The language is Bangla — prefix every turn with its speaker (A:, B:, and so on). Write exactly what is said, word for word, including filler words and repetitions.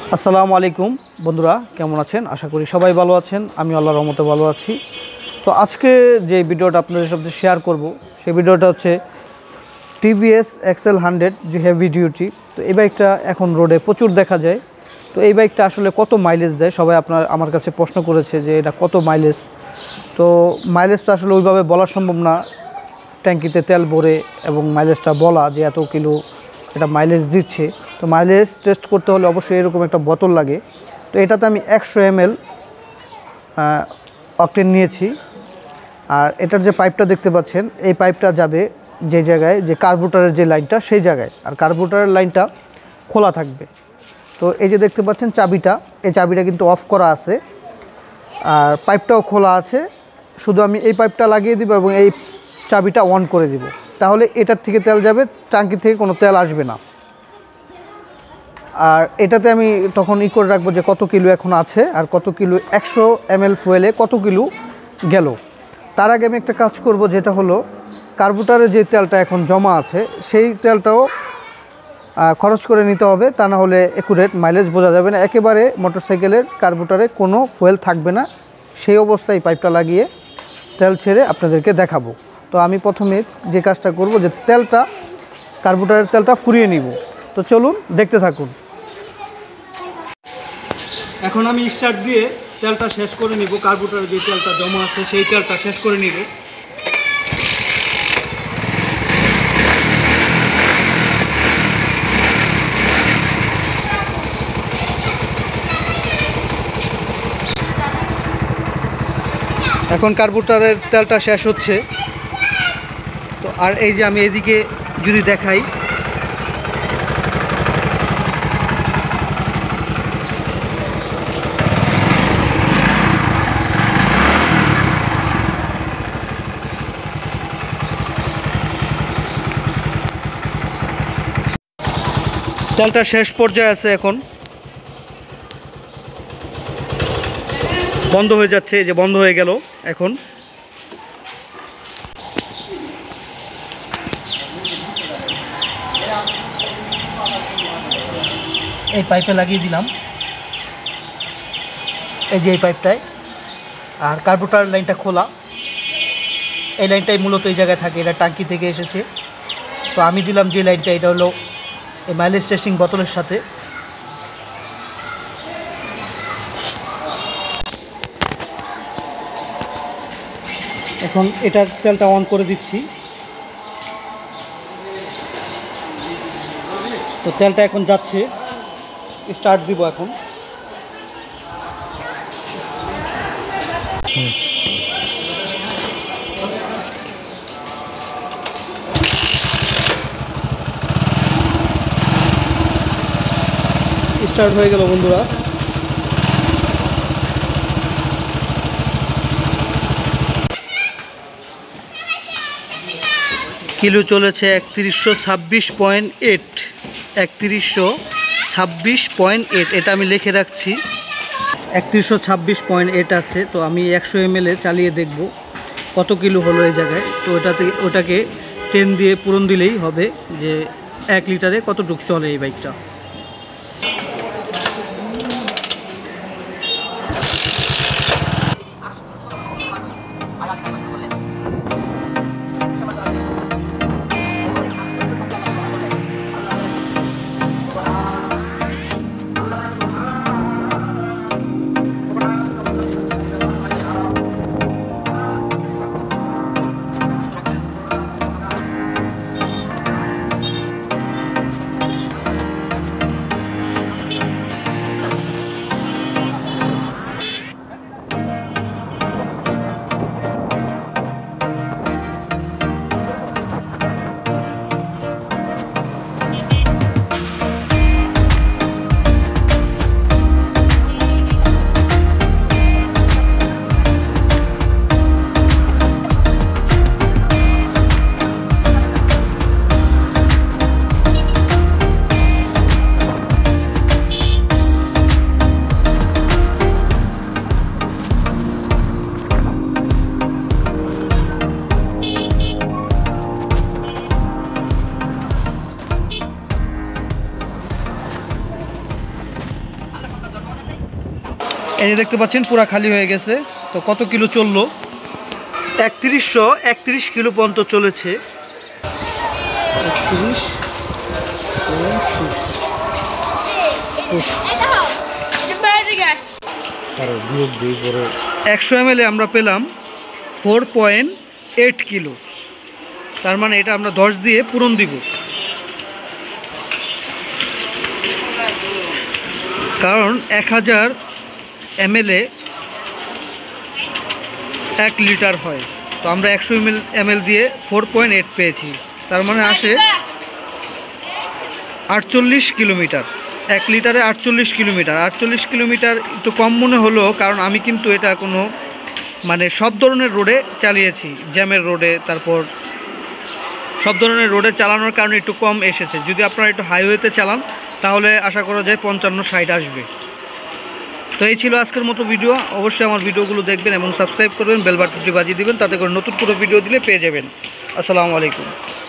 A: আসসালামু আলাইকুম বন্ধুরা, কেমন আছেন? আশা করি সবাই ভালো আছেন। আমি আল্লাহর রহমতে ভালো আছি। তো আজকে যে ভিডিওটা আপনাদের সাথে শেয়ার করব, সেই ভিডিওটা হচ্ছে টিভিএস এক্সেল হান্ড্রেড, যে হেভি ডিউটি। তো এই বাইকটা এখন রোডে প্রচুর দেখা যায়। তো এই বাইকটা আসলে কত মাইলেজ দেয়, সবাই আপনার আমার কাছে প্রশ্ন করেছে যে এটা কত মাইলেজ। তো মাইলেজটা আসলে ওইভাবে বলা সম্ভব না, ট্যাঙ্কিতে তেল ভরে এবং মাইলেজটা বলা যে এত কিলো এটা মাইলেজ দিচ্ছে। তো মাইলেজ টেস্ট করতে হলে অবশ্যই এরকম একটা বোতল লাগে। তো এটাতে আমি একশো এম এল অকটেন নিয়েছি। আর এটার যে পাইপটা দেখতে পাচ্ছেন, এই পাইপটা যাবে যে জায়গায়, যে কার্বোরেটরের যে লাইনটা সেই জায়গায়, আর কার্বোরেটরের লাইনটা খোলা থাকবে। তো এই যে দেখতে পাচ্ছেন চাবিটা, এই চাবিটা কিন্তু অফ করা আছে, আর পাইপটাও খোলা আছে। শুধু আমি এই পাইপটা লাগিয়ে দিব এবং এই চাবিটা অন করে দিব, তাহলে এটার থেকে তেল যাবে, ট্যাঙ্কি থেকে কোনো তেল আসবে না। আর এটাতে আমি তখন ই করে রাখবো যে কত কিলো এখন আছে আর কত কিলো একশো এম এল ফুয়েলে কত কিলো গেল। তার আগে আমি একটা কাজ করব, যেটা হলো কার্বোরেটরে যে তেলটা এখন জমা আছে সেই তেলটাও খরচ করে নিতে হবে, তা না হলে একুরেট মাইলেজ বোঝা যাবে না। একেবারে মোটরসাইকেলের কার্বোরেটরে কোনো ফুয়েল থাকবে না, সেই অবস্থায় পাইপটা লাগিয়ে তেল ছেড়ে আপনাদেরকে দেখাবো। তো আমি প্রথমে যে কাজটা করব, যে তেলটা কার্বোরেটরের তেলটা ফুরিয়ে নিব। তো চলুন দেখতে থাকুন। এখন আমি স্টার্ট দিয়ে তেলটা শেষ করে নিব, কার্বোরেটরে যে তেলটা জমা আছে সেই তেলটা শেষ করে নিব। এখন কার্বোরেটরের তেলটা শেষ হচ্ছে। তো আর এই যে আমি এদিকে যদি দেখাই, তেলটা শেষ পর্যায়ে আছে, এখন বন্ধ হয়ে যাচ্ছে, যে বন্ধ হয়ে গেল। এখন এই পাইপে লাগিয়ে দিলাম, এই যে এই পাইপটায়। আর কার্বোরেটর লাইনটা খোলা, এই লাইনটাই মূলত এই জায়গায় থাকে, এটা ট্যাঙ্কি থেকে এসেছে। তো আমি দিলাম যে লাইনটা, এটা হলো এই মাইলেজ টেস্টিং বোতলের সাথে। এখন এটার তেলটা অন করে দিচ্ছি। তো তেলটা এখন যাচ্ছে, স্টার্ট দিব এখন। স্টার্ট হয়ে গেল বন্ধুরা। কিলো চলেছে একত্রিশশো ছাব্বিশ পয়েন্ট এইট একত্রিশশো ছাব্বিশ পয়েন্ট এইট এটা আমি লিখে রাখছি, একত্রিশশো ছাব্বিশ পয়েন্ট এইট আছে। তো আমি একশো এম এল এ চালিয়ে দেখব কত কিলো হলো এই জায়গায়। তো ওটাতে ওটাকে টেন দিয়ে পূরণ দিলেই হবে যে এক লিটারে কতটুকু চলে এই বাইকটা। এই যে দেখতে পাচ্ছেন পুরা খালি হয়ে গেছে। তো কত কিলো চললো? একত্রিশশো একত্রিশ কিলো পর্যন্ত চলেছে। একশো এম এল এ আমরা পেলাম ফোর পয়েন্ট এইট কিলো। তার মানে এটা আমরা দশ দিয়ে পূরণ দিব, কারণ এক হাজার এম এল এ এক লিটার হয়। তো আমরা একশো এম এল এম এল দিয়ে ফোর পয়েন্ট এইট পেয়েছি, তার মানে আসে আটচল্লিশ কিলোমিটার। এক লিটারে আটচল্লিশ কিলোমিটার। আটচল্লিশ কিলোমিটার একটু কম মনে হলো, কারণ আমি কিন্তু এটা কোনো মানে সব ধরনের রোডে চালিয়েছি, জ্যামের রোডে, তারপর সব ধরনের রোডে চালানোর কারণে একটু কম এসেছে। যদি আপনারা একটু হাইওয়েতে চালান তাহলে আশা করা যায় পঞ্চান্ন ষাট আসবে। তো এই ছিল আজকের মতো ভিডিও। অবশ্যই আমার ভিডিওগুলো দেখবেন এবং সাবস্ক্রাইব করবেন, বেল বাটনটি বাজিয়ে দিবেন, তাতে করে নতুন কোনো ভিডিও দিলে পেয়ে যাবেন। আসসালামু আলাইকুম।